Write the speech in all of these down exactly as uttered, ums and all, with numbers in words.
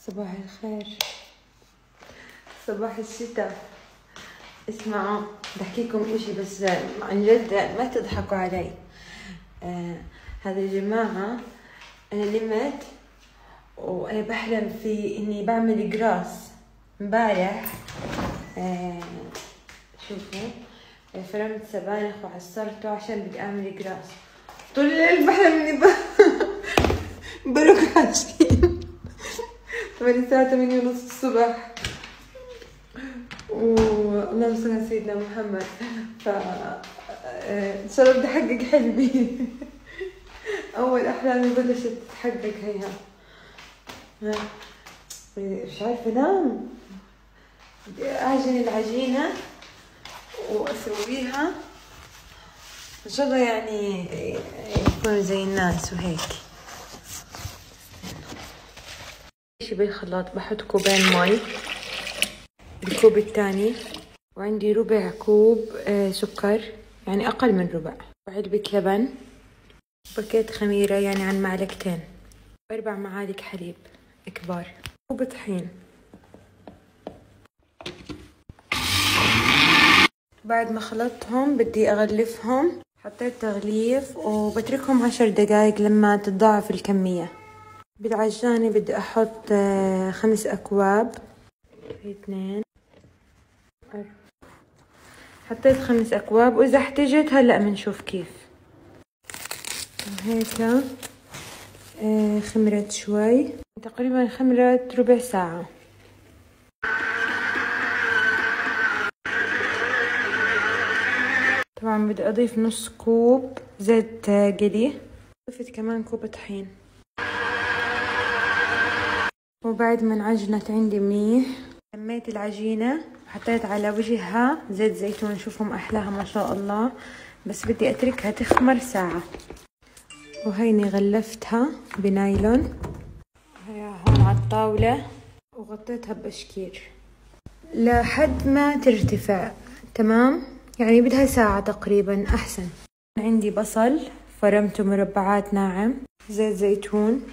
صباح الخير، صباح الشتاء. اسمعوا بدي احكيكم اشي بس عن جد ما تضحكوا علي. آه هذا يا جماعة انا نمت وانا بحلم في اني بعمل جراس امبارح. آه شوفوا، فرمت سبانخ وعصرته عشان بدي اعمل جراس. طول الليل بحلم اني ب... بروح عشرين طبعا الساعة ثمانية ونص الصبح، واللهم صل على سيدنا محمد. ف ان شاء الله بدي احقق حلمي. اول احلامي بلشت تتحقق هيها. مش عارفه انام، بدي اعجن العجينه واسويها ان شاء الله يعني يكونوا زي الناس وهيك. شي بالخلاط بحط كوبين مي، الكوب الثاني، وعندي ربع كوب سكر يعني اقل من ربع، وعلبة لبن، باكيت خميرة يعني عن معلقتين، واربع معالق حليب كبار، وبطحين. بعد ما خلطتهم بدي اغلفهم، حطيت تغليف وبتركهم عشر دقايق لما تتضاعف الكمية. بالعجانة بدي احط خمس اكواب، اثنين، حطيت خمس اكواب، واذا احتجت هلا بنشوف كيف. وهيك خمرت شوي، تقريبا خمرت ربع ساعة. طبعا بدي اضيف نص كوب زيت قلي، ضفت كمان كوب طحين. وبعد ما انعجنت عندي منيح لميت العجينة وحطيت على وجهها زيت زيتون. شوفهم احلاها ما شاء الله، بس بدي اتركها تخمر ساعة. وهيني غلفتها بنايلون، هي هون على الطاولة، وغطيتها ببشكير لحد ما ترتفع. تمام، يعني بدها ساعة تقريبا احسن. عندي بصل فرمته مربعات ناعم، زيت زيتون،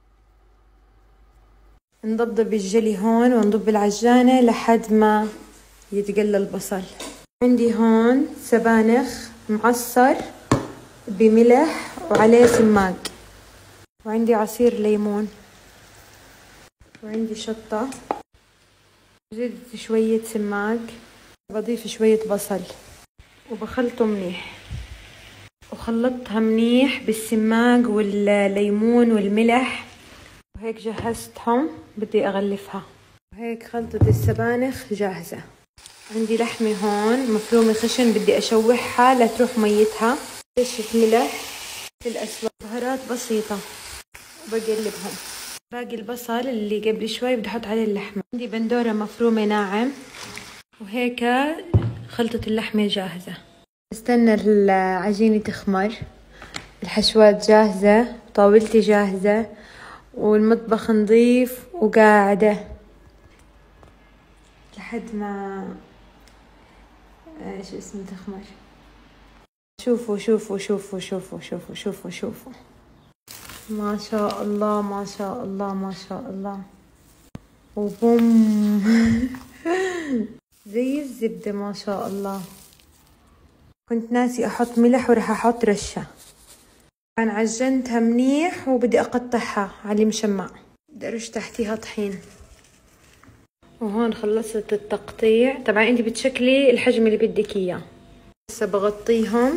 نضبضب الجلي هون ونضب العجانة لحد ما يتقلى البصل. عندي هون سبانخ معصر بملح وعليه سماق، وعندي عصير ليمون، وعندي شطة، زدت شوية سماق، بضيف شوية بصل وبخلطه منيح. وخلطتها منيح بالسماق والليمون والملح، وهيك جهزتهم. بدي اغلفها. وهيك خلطة السبانخ جاهزة. عندي لحمة هون مفرومة خشن، بدي اشوحها لتروح ميتها. رشة ملح، فلفل اسود، بهارات بسيطة، وبقلبهم. باقي البصل اللي قبل شوي بدي احط عليه اللحمة. عندي بندورة مفرومة ناعم، وهيك خلطة اللحمة جاهزة. استنى العجينة تخمر، الحشوات جاهزة، طاولتي جاهزة، والمطبخ نظيف، وقاعدة لحد ما ايش اسمه تخمر. شوفوا شوفوا شوفوا شوفوا شوفوا شوفوا شوفوا ما شاء الله ما شاء الله ما شاء الله. وبوم. زي الزبدة ما شاء الله. كنت ناسي احط ملح وراح احط رشة. انا عجنتها منيح وبدي اقطعها على المشمع. بدي ارش تحتيها طحين. وهون خلصت التقطيع. طبعا انت بتشكلي الحجم اللي بدك اياه. هسه بغطيهم،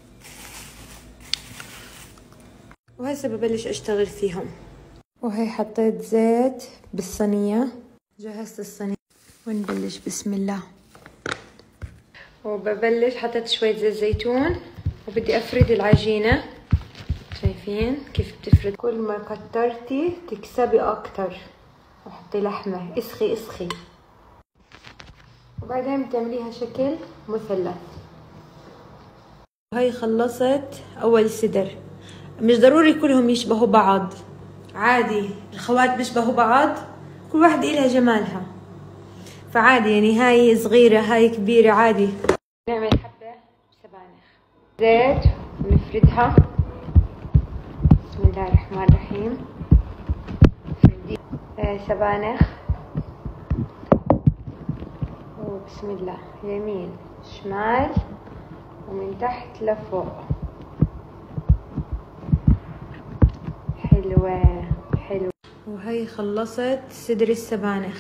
وهسه ببلش اشتغل فيهم. وهي حطيت زيت بالصينية، جهزت الصينية، ونبلش بسم الله. وببلش حطيت شوية زيت زيتون، وبدي افرد العجينة. شايفين كيف بتفرد؟ كل ما كترتي تكسبي اكتر. وحطي لحمة، اسخي اسخي، وبعدين بتعمليها شكل مثلث. وهي خلصت اول صدر. مش ضروري كلهم يشبهوا بعض، عادي الخوات بيشبهوا بعض، كل واحدة إلها جمالها، فعادي يعني هاي صغيرة هاي كبيرة عادي. نعمل حبة سبانخ زيت ونفردها. بسم الله الرحمن الرحيم. هاي سبانخ، وبسم الله يمين شمال ومن تحت لفوق. حلوة حلوة. وهي خلصت صدر السبانخ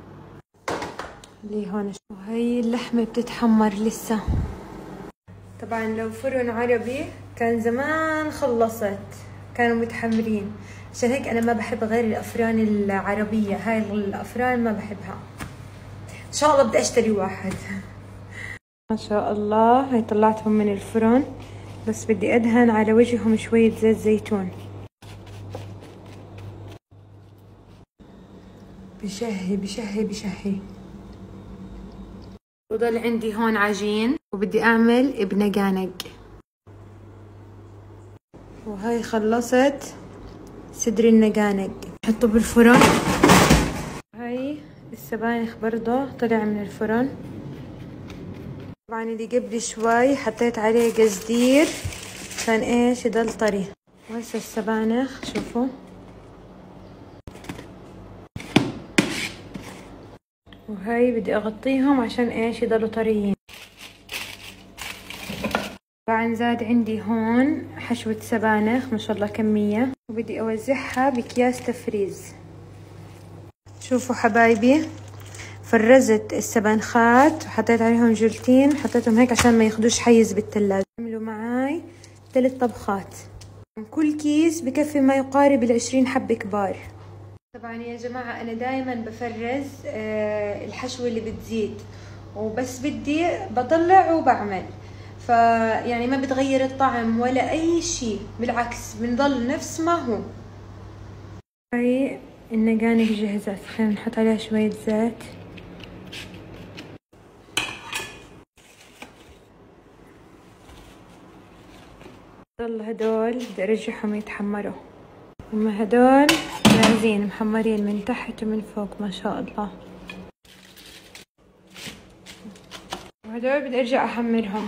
اللي هون، وهي اللحمة بتتحمر لسه. طبعا لو فرن عربي كان زمان خلصت، كانوا متحمرين، عشان هيك انا ما بحب غير الافران العربية. هاي الافران ما بحبها. ان شاء الله بدي اشتري واحد. ما شاء الله هاي طلعتهم من الفرن، بس بدي ادهن على وجههم شوية زيت زيتون. بشهي بشهي بشهي. وضل عندي هون عجين، وبدي اعمل ابنجانج. وهي خلصت صدر النجانج، نحطه بالفرن. هاي السبانخ برضه طلع من الفرن. طبعا اللي قبل شوي حطيت عليه قزدير عشان ايش يضل طري. وهسه السبانخ شوفوا، وهي بدي اغطيهم عشان ايش يضلوا طريين. طبعا زاد عندي هون حشوة سبانخ ما شاء الله كمية، وبدي اوزعها باكياس تفريز. شوفوا حبايبي، فرزت السبانخات وحطيت عليهم جلتين، حطيتهم هيك عشان ما ياخدوش حيز بالثلاجة. عملوا معاي ثلاث طبخات، كل كيس بكفي ما يقارب العشرين حبة كبار. طبعا يا جماعة أنا دايما بفرز الحشوة اللي بتزيد، وبس بدي بطلع وبعمل، فيعني ما بتغير الطعم ولا أي شيء، بالعكس بنضل نفس ما هو. هاي النجانج جهزت، خلينا نحط عليها شوية زيت. ضل هدول بدي أرجعهم يتحمروا. هما هدول جاهزين محمرين من تحت ومن فوق ما شاء الله. وهدول بدي ارجع احمرهم.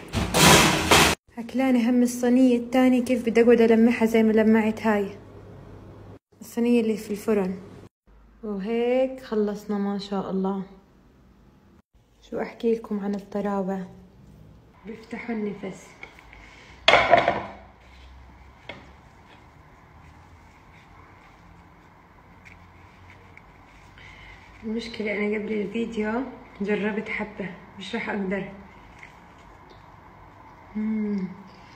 اكلاني هم الصينية الثانية كيف بدي اقعد المعها زي ما لمعت هاي الصينية اللي في الفرن. وهيك خلصنا ما شاء الله. شو احكي لكم عن الطراوة، بيفتحوا النفس. المشكلة أنا قبل الفيديو جربت حبة، مش راح أقدر. مم.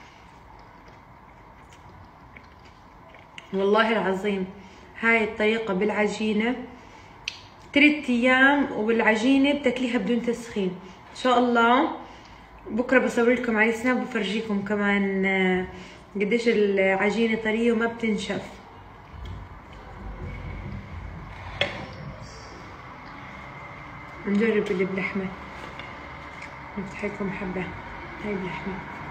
والله العظيم هاي الطريقة بالعجينة ثلاث أيام والعجينة بتاكليها بدون تسخين. إن شاء الله بكرة بصور لكم على سناب وبفرجيكم كمان قديش العجينة طرية وما بتنشف. نجرب اللي بلحمة، نفتح لكم حبة. هاي بلحمة.